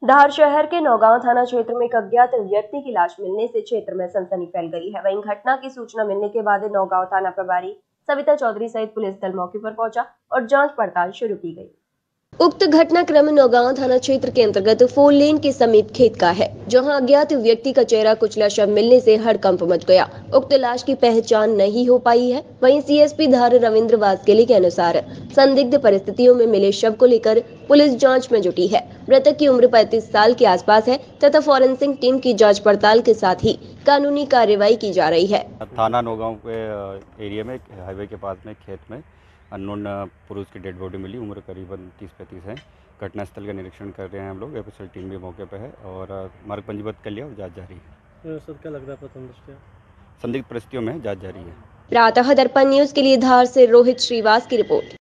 धार शहर के नौगांव थाना क्षेत्र में एक अज्ञात व्यक्ति की लाश मिलने से क्षेत्र में सनसनी फैल गई है। वहीं घटना की सूचना मिलने के बाद नौगांव थाना प्रभारी सविता चौधरी सहित पुलिस दल मौके पर पहुंचा और जांच पड़ताल शुरू की गई। उक्त घटनाक्रम नौगांव थाना क्षेत्र के अंतर्गत 4 लेन के समीप खेत का है, जहां अज्ञात व्यक्ति का चेहरा कुचला शव मिलने से हड़कंप मच गया। उक्त लाश की पहचान नहीं हो पाई है। वहीं सीएसपी धार रविंद्र वास्केली के अनुसार संदिग्ध परिस्थितियों में मिले शव को लेकर पुलिस जांच में जुटी है। मृतक की उम्र 35 साल के आसपास है तथा फॉरेंसिक टीम की जाँच पड़ताल के साथ ही कानूनी कार्रवाई की जा रही है। थाना नौगांव के एरिया में हाईवे के पास में खेत में अननोन पुरुष की डेड बॉडी मिली। उम्र करीबन 30-35 है। घटनास्थल का निरीक्षण कर रहे हैं हम लोग। एफएसएल टीम भी मौके पर है और मार्ग पंजीबद्ध कर लिया और जांच जारी है। सर क्या लग रहा है प्रथम दृष्टया संदिग्ध परिस्थितियों में जांच जारी है। प्रातः दर्पण न्यूज के लिए धार से रोहित श्रीवास की रिपोर्ट।